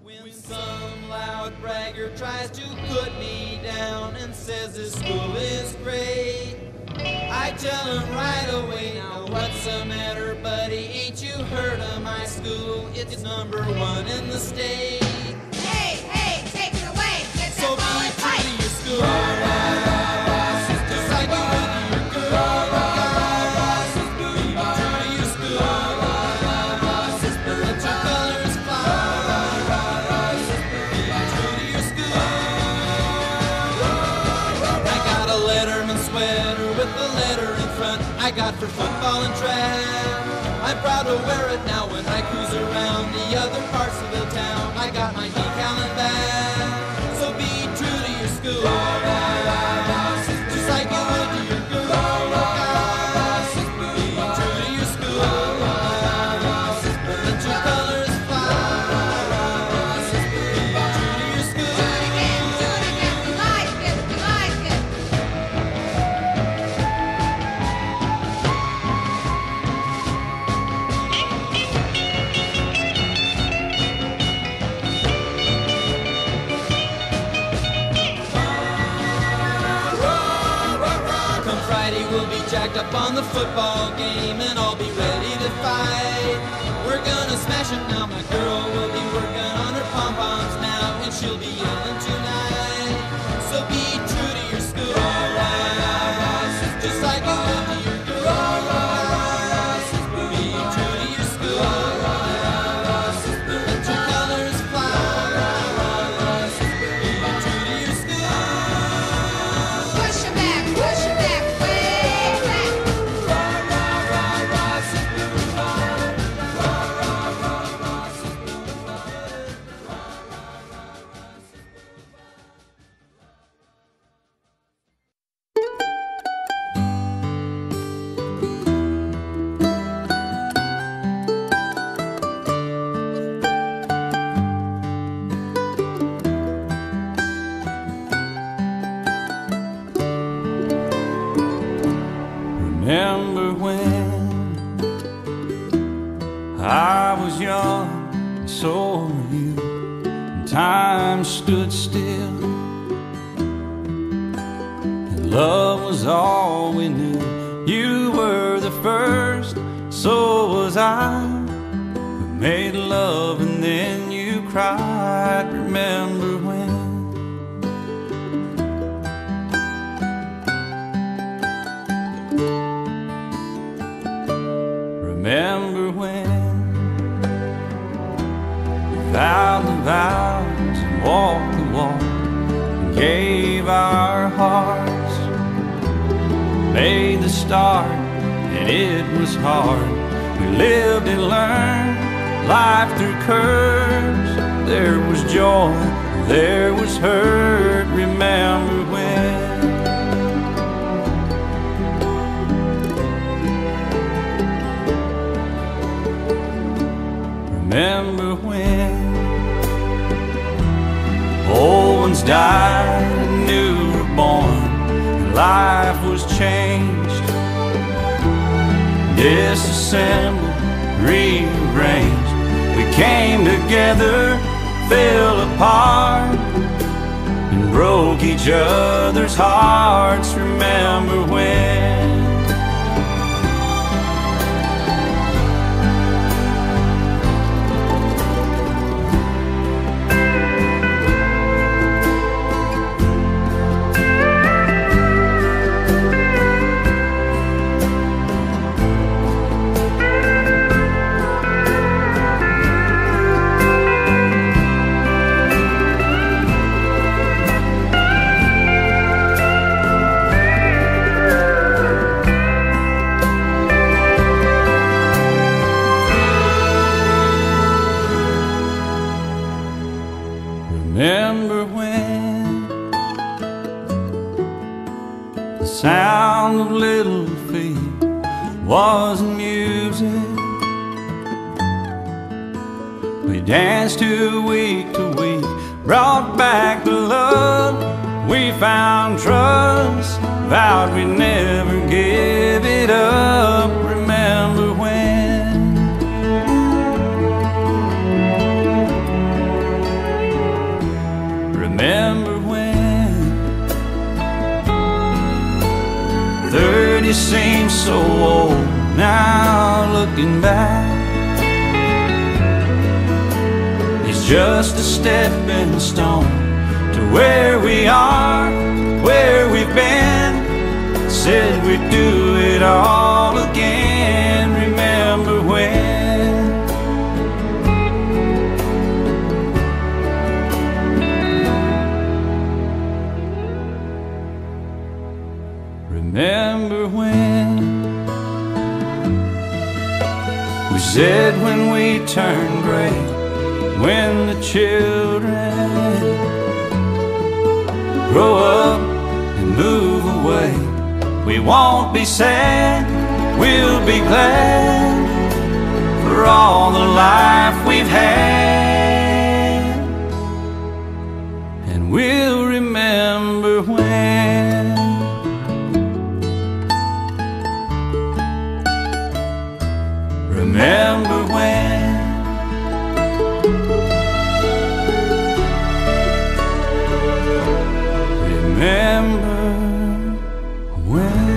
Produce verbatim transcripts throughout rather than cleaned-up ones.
When some loud bragger tries to put me down and says this school is great, I tell him right away, now what's the matter, buddy? Ain't you heard of my school? It's number one in the state. Hey, hey, take it away. Get So be that true ball to your school. Just like you would to your girl. Be true to your school. Let your colors fly. Be true to your school. I got a Letterman sweater with the letter in front. I got for football and track. I'm proud to wear it now when I cruise around the other parts of the town. I got my decal and bag. So be true to your school. Just like you would to your girl. Be true to your school. Let your colors fly. Be true to your school. Do it again, do it again. We like it, we like it. Come Friday, we'll be jacked up on the football game, and I'll be ready to fight. We're gonna smash it now. My girl will be working on her pom-poms now, and she'll be yelling tonight. So be true to your school, just like you would to your girl. Be true to your school. Let your colors fly. Be true to your school. Push it back, push it back, way back. Remember when I was young and so were you, and time stood still, and love was all we knew. You were the first, so was I. We made love and then you cried. Remember when? Remember when we vowed the vows and walked the walk and gave our hearts, made the start and it was hard. We lived and learned life through curves. There was joy, there was hurt. Remember when? Remember when old ones died and new were born, and life was changed, disassembled, rearranged. We came together, fell apart, and broke each other's hearts. Remember when? Remember when the sound of little feet was music? We danced to week to week, brought back the love. We found trust, vowed we'd never give it up. Remember when? so old now, looking back. It's just a stepping stone to where we are, where we've been. Said we'd do it all again. Remember when? Remember when we said when we turn gray, when the children grow up and move away, we won't be sad, we'll be glad for all the life we've had. And we'll remember when. Remember when. Remember when.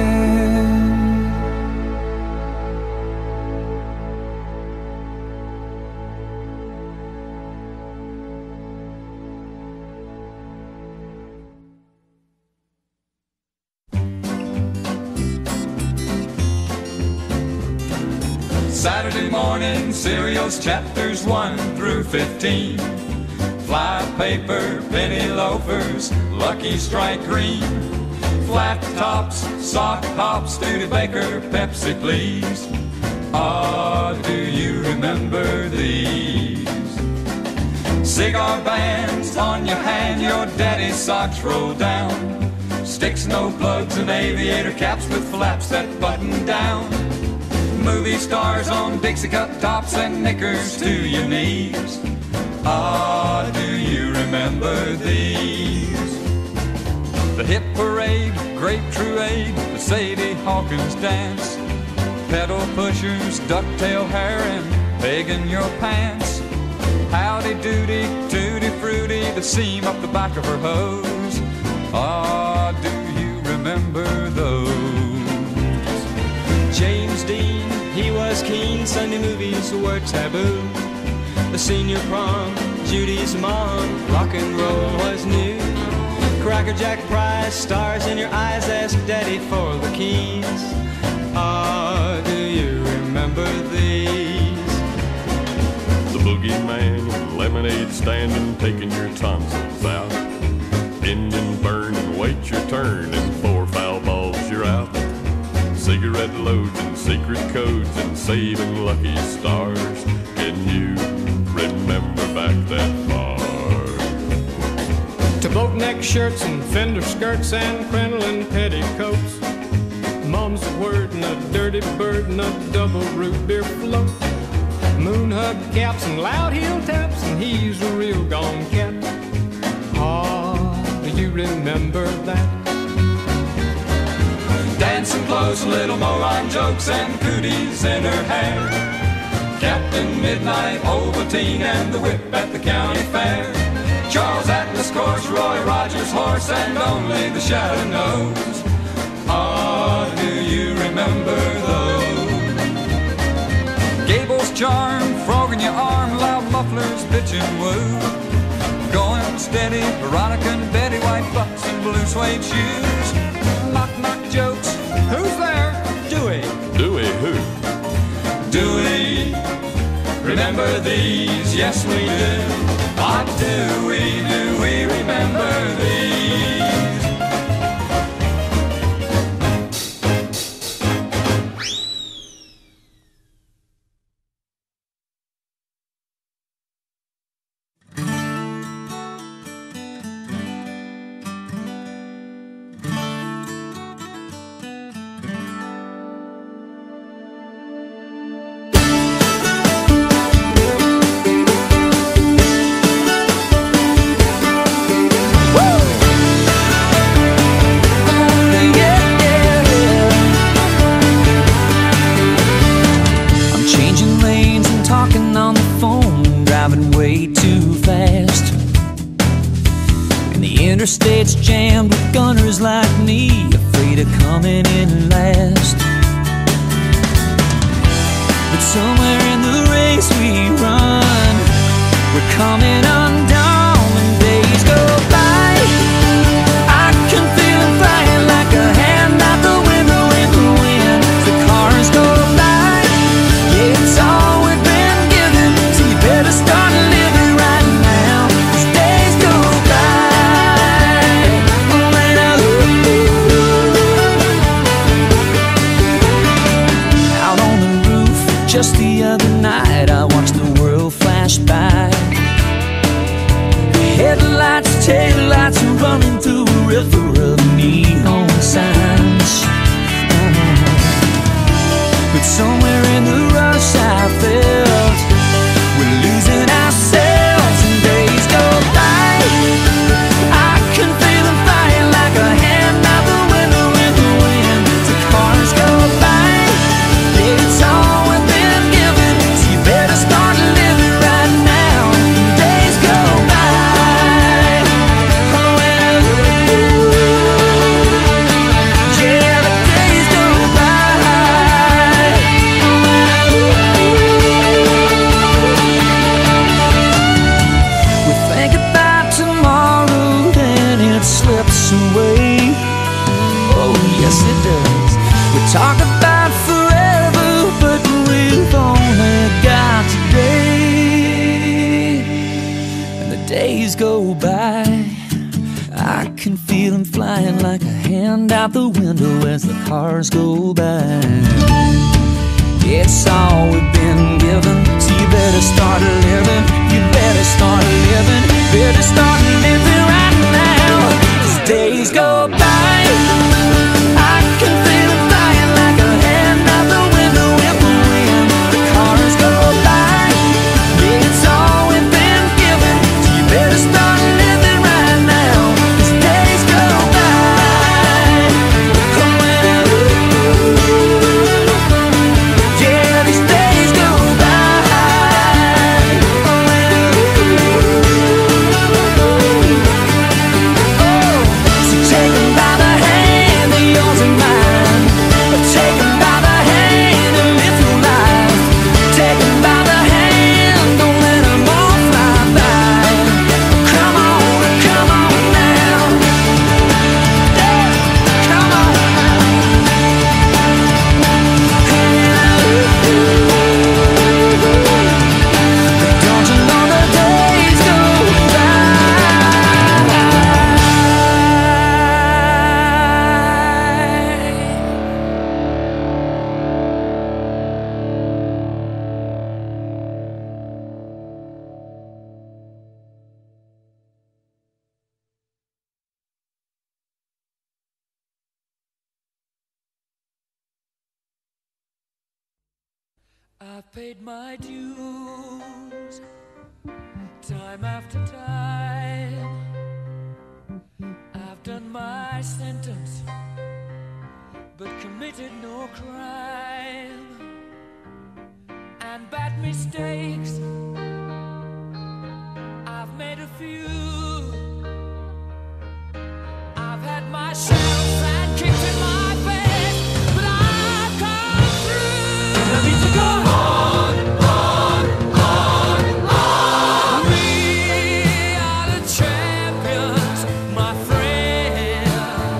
Saturday morning cereals, chapters one through fifteen. Fly paper, penny loafers, Lucky Strike green. Flat tops, sock hops, Studebaker, Pepsi please. Ah, do you remember these? Cigar bands on your hand, your daddy's socks roll down. Sticks, no plugs, and aviator caps with flaps that button down. Movie stars on Dixie cup tops and knickers to your knees. Ah, do you remember these? The hip parade, grape truade, the Sadie Hawkins dance. Pedal pushers, ducktail hair, and pegging your pants. Howdy doody, tutti fruity, the seam up the back of her hose. Ah, do you remember those? James Dean, he was keen, Sunday movies were taboo. The senior prom, Judy's mom, rock and roll was new. Cracker Jack prize, stars in your eyes, ask daddy for the keys. Ah, do you remember these? The boogeyman, lemonade standing, taking your tonsils out. Engine burn and wait your turn, and four foul balls you're out. Cigarette loads and secret codes and saving lucky stars. Can you remember back that far? To boat-neck shirts and fender skirts and crinoline petticoats. Mom's word and a dirty bird and a double root beer float. Moon hug caps and loud heel taps, and he's a real gone cat. Ah, do you remember that? Dancing clothes, little moron jokes, and cooties in her hair. Captain Midnight, Ovaltine, and the whip at the county fair. Charles Atlas course, Roy Rogers horse, and only the shadow knows. Ah, do you remember those? Gable's charm, frog in your arm, loud mufflers, bitchin' woo. Going steady, Veronica and Betty, white bucks and blue suede shoes. Knock, knock jokes. Who's there? Dewey. Dewey who? Dewey. Remember these? Yes, we do. What do we do? We remember these. Interstate's jammed with gunners like me, afraid of coming in last. But somewhere in the race we run, we're coming undone when days go by. I can feel them flying like a hand out the window in the wind. The cars go by, yeah, it's all we've been given, so you better start living right now, 'cause days go by. When I out on the roof just the other night, I watched the world flash by. Headlights, taillights are running through a river of neon signs. But somewhere in the rush I felt we're losing ourselves and days go by. I can feel them flying like a hand out the window in the wind. The cars go by, yeah, it's all we've been given, so you better start living right now. Days go by. Yeah, the days go by. We think about tomorrow and it slips away. Oh, yes it does. We talk about forever, but we've only got today. And the days go by. I can feel them flying like a hand out the window as the cars go by. It's all we've been given, so you better start living. You better start living. Better start living right now, 'cause days go by. I can feel them flying like a hand out the window in the wind. The cars go by, yeah, it's all we've been given, so you better start living right now, 'cause days go by. Yeah, these days go by. Oh, so take 'em by the hand, they're yours and mine. Take 'em by the hand and live your life. Take 'em by the hand, don't let 'em all fly by. Come on, come on now. Yeah, come on now. Don't you know the days go by? I've paid my dues time after time. I've done my sentence but committed no crime. And bad mistakes, I've made a few. I've had my share of bad kicks in my face, but I've come through. I need to go on, on, on, on. We are the champions, my friends,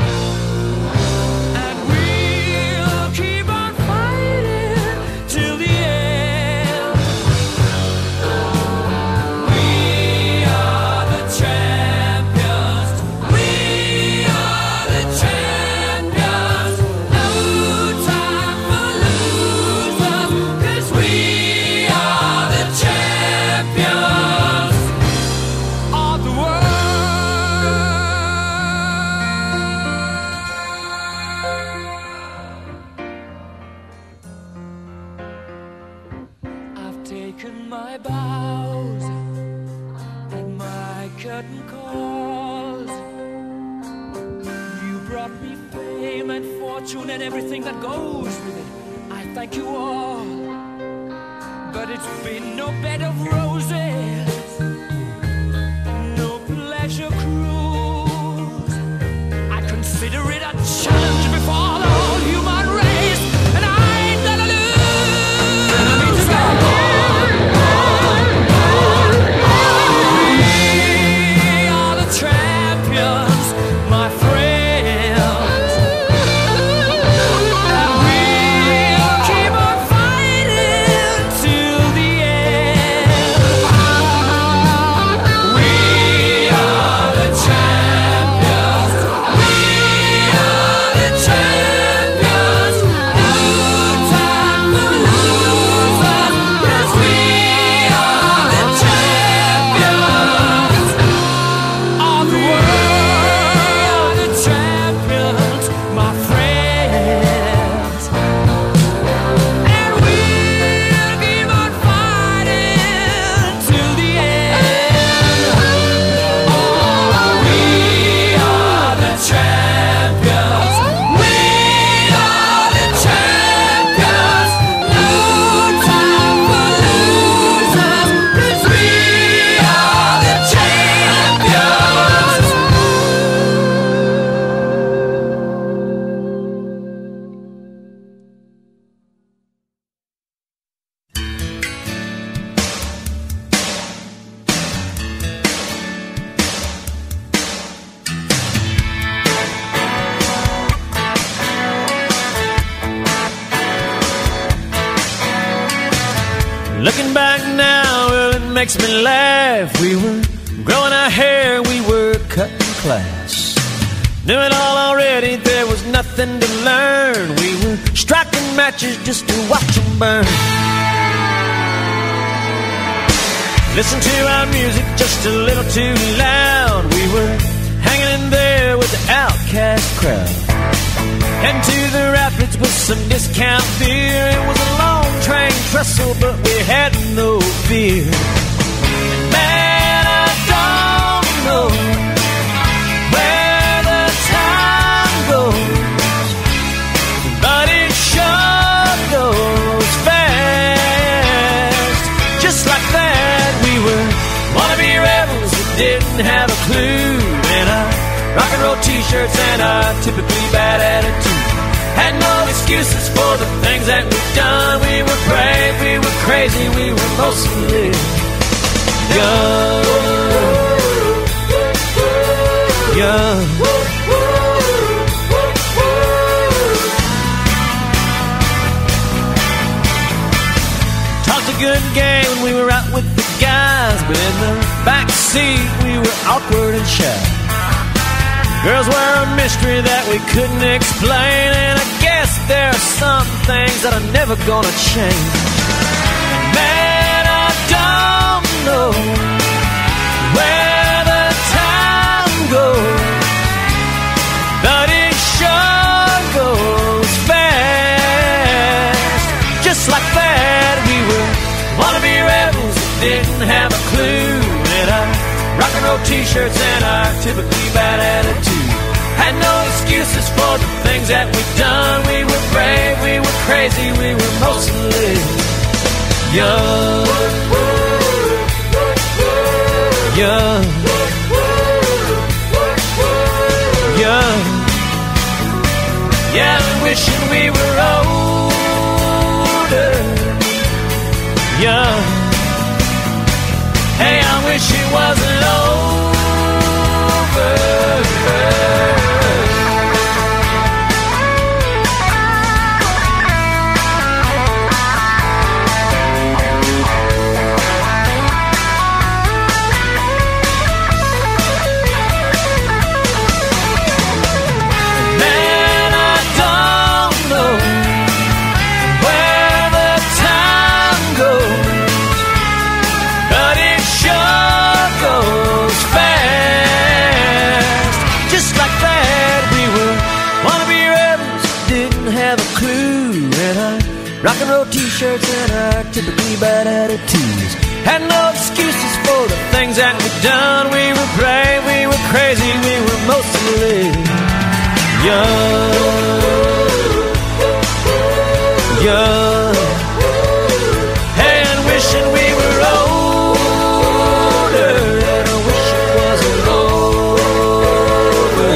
and we'll keep on fighting till the end. We are the champions. We are the champions. No time for losers, 'cause we are the champions of the world. I've taken my bows and my curtain calls. You brought me fame and fortune and everything that goes with it. I thank you all, but it's been no bed of roses, no pleasure cruise. I consider it a challenge before the whole human race, and I ain't gonna lose. makes me laugh. We were growing our hair, we were cutting class. Knew it all already, there was nothing to learn. We were striking matches just to watch them burn. Listen to our music just a little too loud. We were hanging in there with the outcast crowd. Heading to the rapids with some discount beer. It was a long train trestle, but we had no fear. Man, I don't know where the time goes, but it sure goes fast. Just like that, we were wannabe rebels that didn't have a clue. And our rock and roll t-shirts and our typically bad attitude had no excuses for the things that we've done. We were brave, we were crazy, we were mostly young. Young. Talked a good game when we were out with the guys, but in the back seat we were awkward and shy. Girls were a mystery that we couldn't explain, and I guess there are some things that are never gonna change. Man, I don't know where the time goes, but it sure goes fast. Just like that, we were wannabe rebels that didn't have a clue. And our rock and roll t-shirts and our typically bad attitude had no excuses for the things that we've done. We were brave, we were crazy, we were mostly young. Young. Young. Yeah, I'm wishing we were older. Young. Hey, I wish it wasn't over. Man, I don't know where the time goes, but it sure goes fast. Just like that, we were wannabe rebels, didn't have a clue. And our rock and roll t-shirts and our typically bad attitudes had no excuses for the things that we've done. We were brave, we were crazy, we were mostly young. Young. Hey, and wishing we were older, and I wish it wasn't over.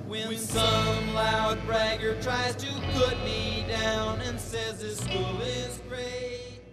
When some loud bragger tries to put me down and says this school is great,